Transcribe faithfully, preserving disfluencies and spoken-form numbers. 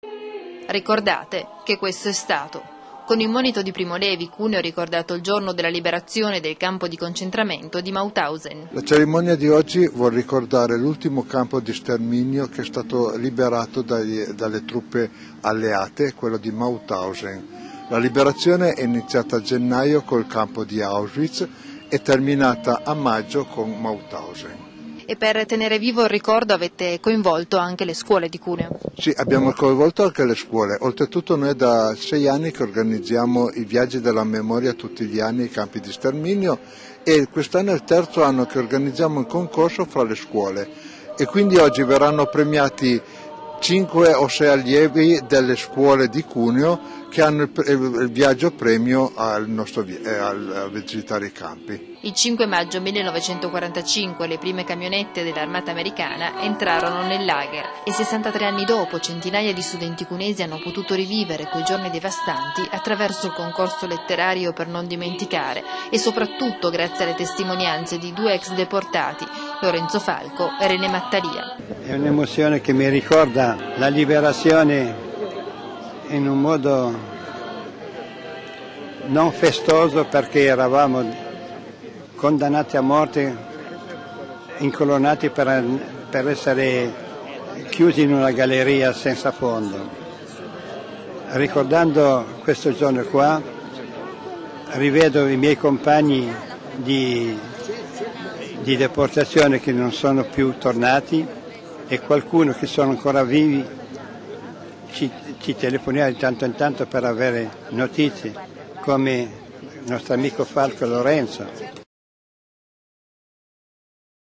Ricordate che questo è stato. Con il monito di Primo Levi, Cuneo ha ricordato il giorno della liberazione del campo di concentramento di Mauthausen. La cerimonia di oggi vuol ricordare l'ultimo campo di sterminio che è stato liberato dagli, dalle truppe alleate, quello di Mauthausen. La liberazione è iniziata a gennaio col campo di Auschwitz e terminata a maggio con Mauthausen. E per tenere vivo il ricordo avete coinvolto anche le scuole di Cuneo? Sì, abbiamo coinvolto anche le scuole. Oltretutto noi da sei anni che organizziamo i viaggi della memoria tutti gli anni ai campi di sterminio e quest'anno è il terzo anno che organizziamo un concorso fra le scuole e quindi oggi verranno premiati cinque o sei allievi delle scuole di Cuneo che hanno il, il viaggio premio al nostro, eh, al, a visitare i campi. Il cinque maggio millenovecentoquarantacinque le prime camionette dell'armata americana entrarono nel lager e sessantatré anni dopo centinaia di studenti cunesi hanno potuto rivivere quei giorni devastanti attraverso il concorso letterario per non dimenticare e soprattutto grazie alle testimonianze di due ex deportati, Lorenzo Falco e René Mattalia. È un'emozione che mi ricorda la liberazione in un modo non festoso perché eravamo condannati a morte, incolonnati per, per essere chiusi in una galleria senza fondo. Ricordando questo giorno qua, rivedo i miei compagni di, di deportazione che non sono più tornati e qualcuno che sono ancora vivi. Ci, ci telefoniamo di tanto in tanto per avere notizie, come il nostro amico Falco Lorenzo.